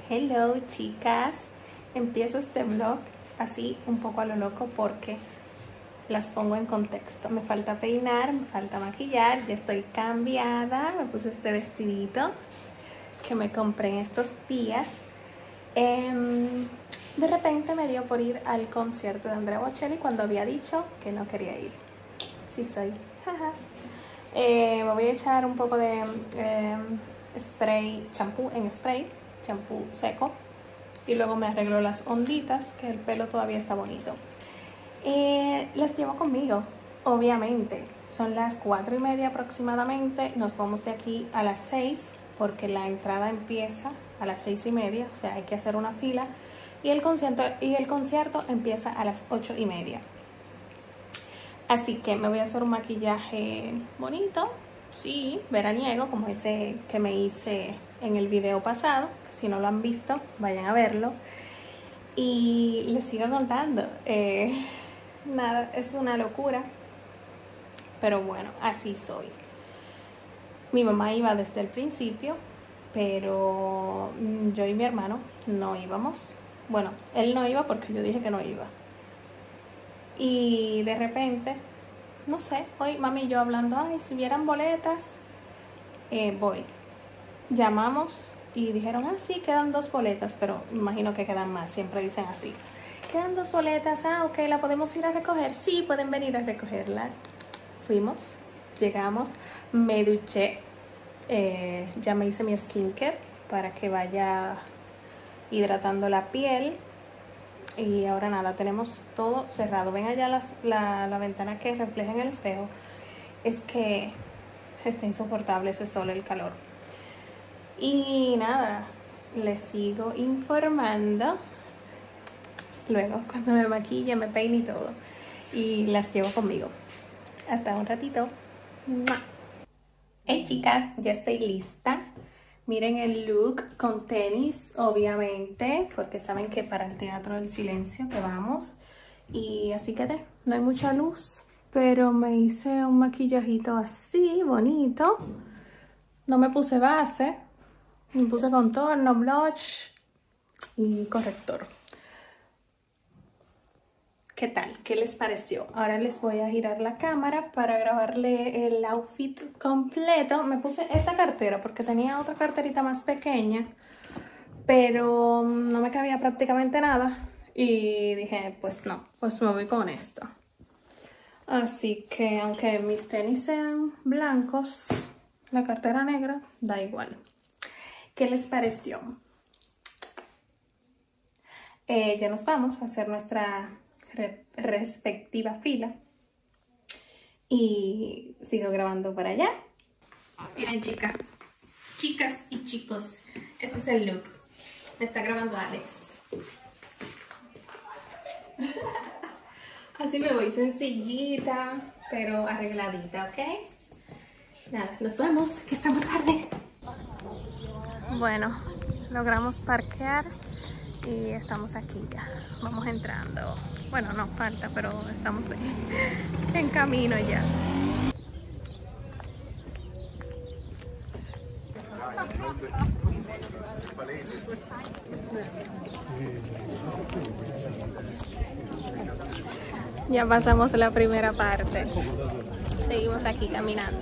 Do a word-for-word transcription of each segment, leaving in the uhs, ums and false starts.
Hello chicas, empiezo este vlog así un poco a lo loco porque las pongo en contexto. Me falta peinar, me falta maquillar, ya estoy cambiada, me puse este vestidito que me compré en estos días. Eh, de repente me dio por ir al concierto de Andrea Bocelli cuando había dicho que no quería ir. Sí soy. eh, me voy a echar un poco de eh, spray, champú en spray, champú seco, y luego me arreglo las onditas, que el pelo todavía está bonito. Eh, las llevo conmigo, obviamente. Son las cuatro y media aproximadamente. Nos vamos de aquí a las seis porque la entrada empieza a las seis y media, o sea hay que hacer una fila, y el concierto, y el concierto empieza a las ocho y media. Así que me voy a hacer un maquillaje bonito, sí, veraniego, como ese que me hice en el video pasado. Si no lo han visto, vayan a verlo. Y les sigo contando. Eh, nada, es una locura. Pero bueno, así soy. Mi mamá iba desde el principio, pero yo y mi hermano no íbamos. Bueno, él no iba porque yo dije que no iba. Y de repente, no sé, hoy mami y yo hablando, ay, si hubieran boletas, eh, voy. Llamamos y dijeron, ah, sí, quedan dos boletas, pero imagino que quedan más, siempre dicen así. Quedan dos boletas, ah, ok, ¿la podemos ir a recoger? Sí, pueden venir a recogerla. Fuimos, llegamos, me duché, eh, ya me hice mi skincare para que vaya hidratando la piel. Y ahora nada, tenemos todo cerrado. Ven allá las, la, la ventana que refleja en el espejo. Es que está insoportable ese sol, el calor. Y nada, les sigo informando luego cuando me maquille, me peine y todo. Y las llevo conmigo. Hasta un ratito. Hey chicas, ya estoy lista. Miren el look con tenis, obviamente, porque saben que para el Teatro del Silencio que vamos. Y así quedé. No hay mucha luz, pero me hice un maquillajito así, bonito. No me puse base. Me puse contorno, blush y corrector. ¿Qué tal? ¿Qué les pareció? Ahora les voy a girar la cámara para grabarle el outfit completo. Me puse esta cartera porque tenía otra carterita más pequeña, pero no me cabía prácticamente nada. Y dije, pues no, pues me voy con esto. Así que aunque mis tenis sean blancos, la cartera negra da igual. ¿Qué les pareció? Eh, ya nos vamos a hacer nuestra respectiva fila y sigo grabando por allá. Miren chicas, chicas y chicos, este es el look. Me está grabando Alex. Así me voy, sencillita pero arregladita, ¿ok? Nada, nos vemos, que estamos tarde. Bueno, logramos parquear y estamos aquí ya. Vamos entrando. Bueno, no falta, pero estamos en, en camino ya. Ya pasamos la primera parte. Seguimos aquí caminando.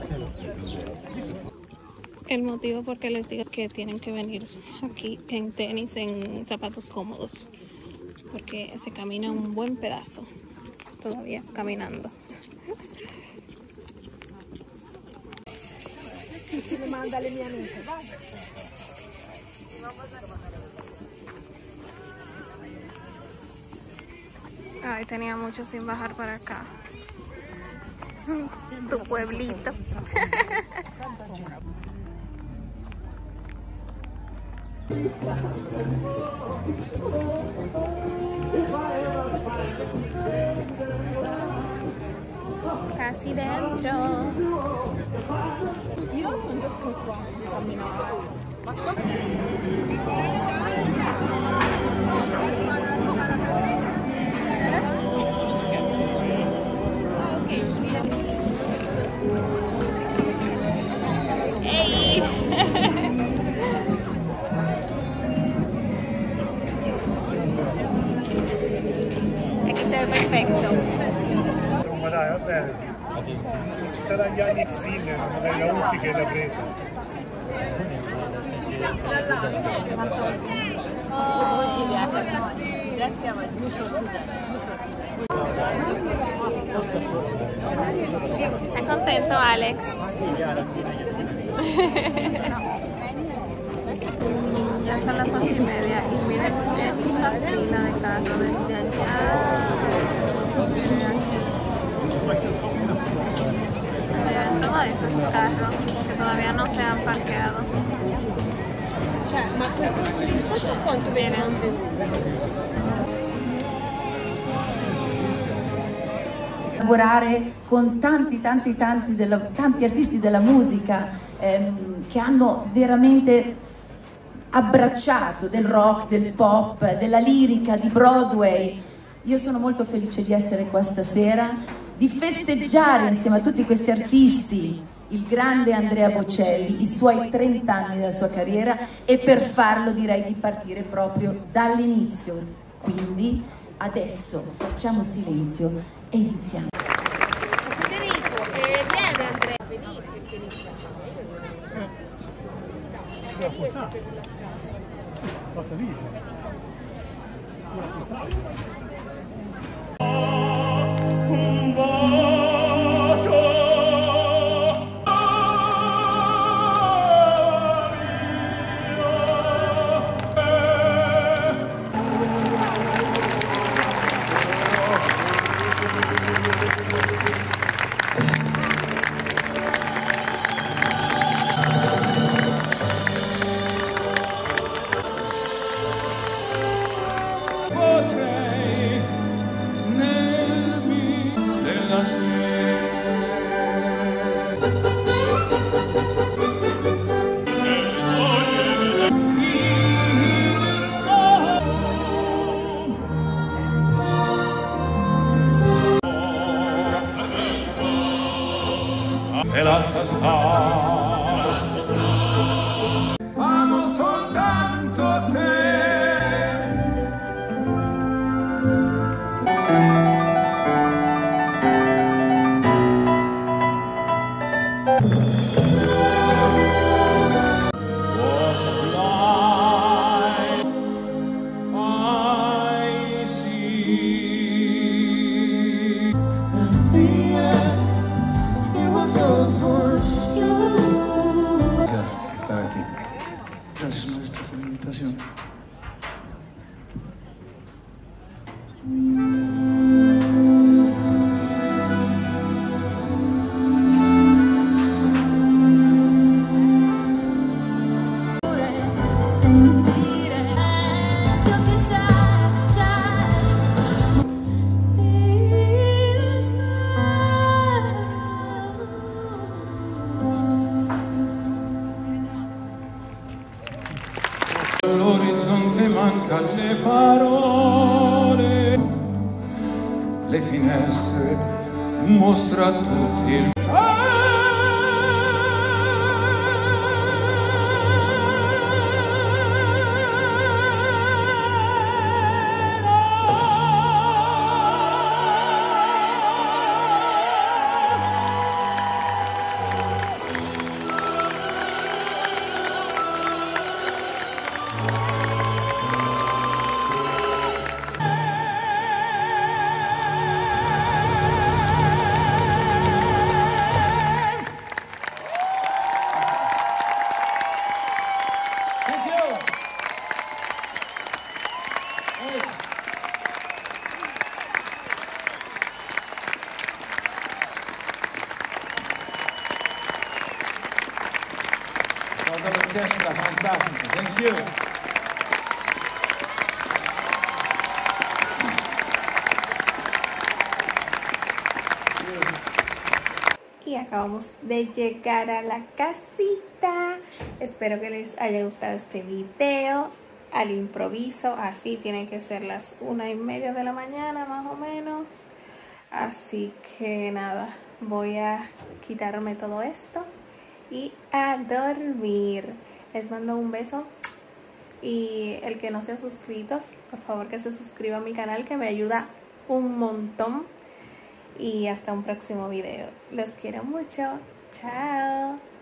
El motivo por qué les digo que tienen que venir aquí en tenis, en zapatos cómodos, porque se camina un buen pedazo todavía caminando. Ay, tenía mucho sin bajar para acá. Tu pueblito. Casi dentro. Hey. Perfetto. Ma dai, va bene. Se ci saranno gli anni Xiller, magari la Uzi che l'ha presa. È contento Alex? Ya son las once y media y miren esa fila de carro desde allá. Miren todos esos carros que todavía no se han parqueado. Lavorare con tanti tanti tanti, della, tanti artisti della musica ehm, che hanno veramente abbracciato del rock, del pop, della lirica, di Broadway. Io sono molto felice di essere qua stasera, di festeggiare insieme a tutti questi artisti il grande Andrea Bocelli, i suoi trenta anni della sua carriera, e per farlo direi di partire proprio dall'inizio. Quindi adesso facciamo silenzio e iniziamo. Federico, eh, viene Andrea a venire perché inizia. Basta dire. Un bacio. Potrei nel mio della e lascia stare, amo soltanto te. Gracias, maestra, por la invitación. All'orizzonte manca le parole, le finestre mostra tutti il Orchestra, fantastico, thank you. Y acabamos de llegar a la casita. Espero que les haya gustado este video al improviso. Así tienen que ser las una y media de la mañana más o menos. Así que nada, voy a quitarme todo esto y a dormir. Les mando un beso, y el que no se ha suscrito, por favor que se suscriba a mi canal, que me ayuda un montón y hasta un próximo video. Los quiero mucho. Chao.